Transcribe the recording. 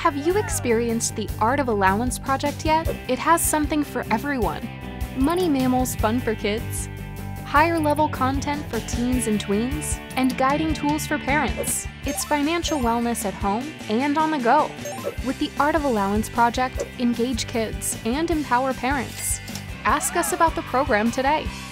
Have you experienced the Art of Allowance Project yet? It has something for everyone. Money Mammals fun for kids, higher level content for teens and tweens, and guiding tools for parents. It's financial wellness at home and on the go. With the Art of Allowance Project, engage kids and empower parents. Ask us about the program today.